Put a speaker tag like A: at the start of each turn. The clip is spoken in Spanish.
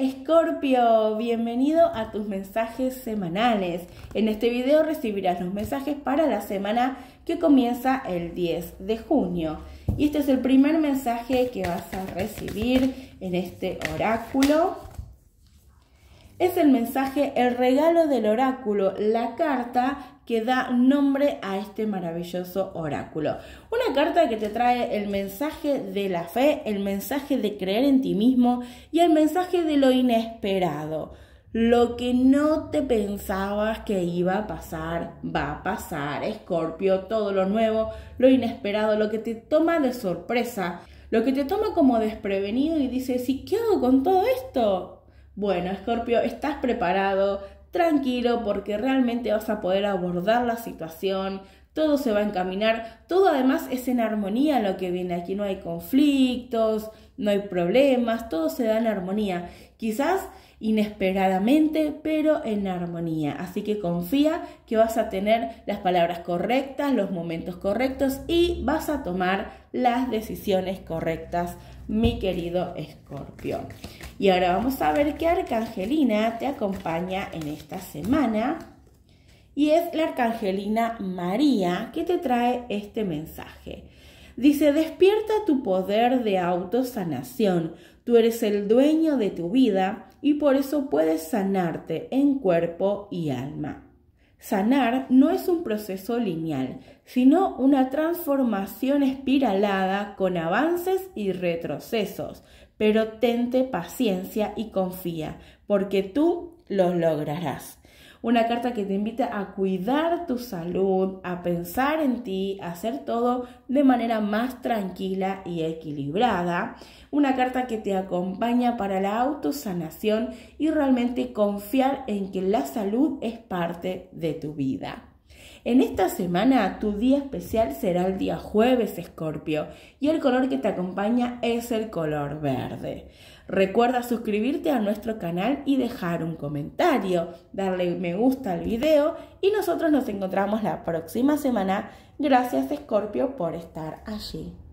A: Escorpio, bienvenido a tus mensajes semanales. En este video recibirás los mensajes para la semana que comienza el 10 de junio. Y este es el primer mensaje que vas a recibir en este oráculo. Es el mensaje, el regalo del oráculo, la carta que da nombre a este maravilloso oráculo. Una carta que te trae el mensaje de la fe, el mensaje de creer en ti mismo y el mensaje de lo inesperado. Lo que no te pensabas que iba a pasar, va a pasar. Escorpio, todo lo nuevo, lo inesperado, lo que te toma de sorpresa, lo que te toma como desprevenido y dices, ¿y qué hago con todo esto? Bueno, Escorpio, estás preparado, tranquilo, porque realmente vas a poder abordar la situación, todo se va a encaminar, todo además es en armonía lo que viene aquí, no hay conflictos, no hay problemas, todo se da en armonía, quizás inesperadamente, pero en armonía. Así que confía que vas a tener las palabras correctas, los momentos correctos y vas a tomar las decisiones correctas, mi querido Escorpio. Y ahora vamos a ver qué arcangelina te acompaña en esta semana. Y es la arcangelina María que te trae este mensaje. Dice, despierta tu poder de autosanación. Tú eres el dueño de tu vida y por eso puedes sanarte en cuerpo y alma. Sanar no es un proceso lineal, sino una transformación espiralada con avances y retrocesos. Pero tente paciencia y confía, porque tú lo lograrás. Una carta que te invita a cuidar tu salud, a pensar en ti, a hacer todo de manera más tranquila y equilibrada. Una carta que te acompaña para la autosanación y realmente confiar en que la salud es parte de tu vida. En esta semana tu día especial será el día jueves, Escorpio, y el color que te acompaña es el color verde. Recuerda suscribirte a nuestro canal y dejar un comentario, darle me gusta al video y nosotros nos encontramos la próxima semana. Gracias, Escorpio, por estar allí.